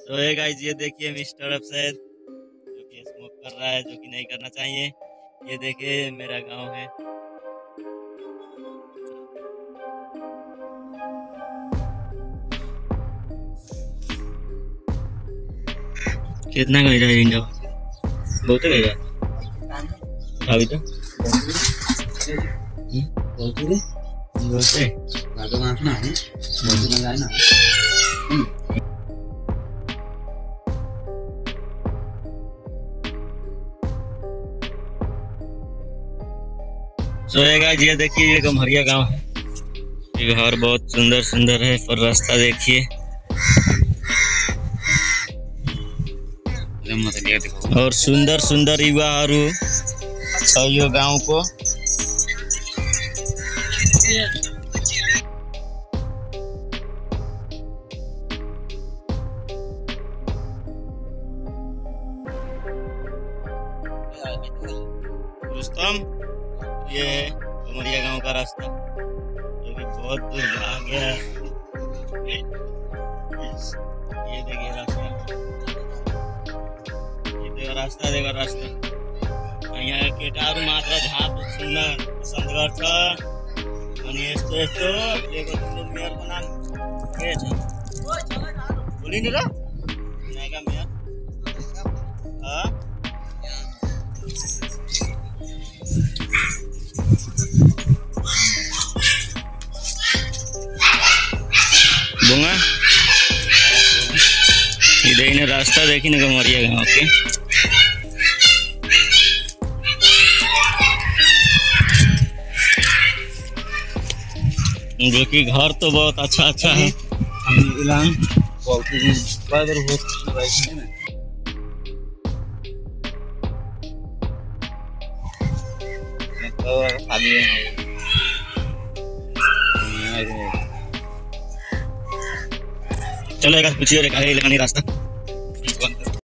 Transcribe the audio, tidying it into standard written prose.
तो ये गाइस ये देखिए मिस्टर अफसैद जो कि स्मोक कर रहा है, जो कि नहीं करना चाहिए। ये देखिए मेरा गांव है। कितना गहरा है इनका? बहुत गहरा अभी तो सोएगा। ये देखिए ये गम्हरिया गांव है। ये घर बहुत सुंदर सुंदर है, पर रास्ता देखिए। और सुंदर सुंदर युवाहरू छ यो गाउँको। रुस्तम, ये है गम्हरिया गांव का रास्ता, जो कि बहुत दूर जा गया है। ये देखिए रास्ता, रास्ता देखो रास्ता। यहाँ केटारू मात्र झाप सुंदर पसंद गर्छ। अनि यस्तो यस्तो दिएको तिम्रो मेयरको नाम के छ? बोलिनु र नयाँका मेयर। बुंगा इधर रास्ता देखी ना गम्हरिया गाँव के। जो कि घर तो बहुत अच्छा अच्छा है। चलो एक पूछिए रास्ता।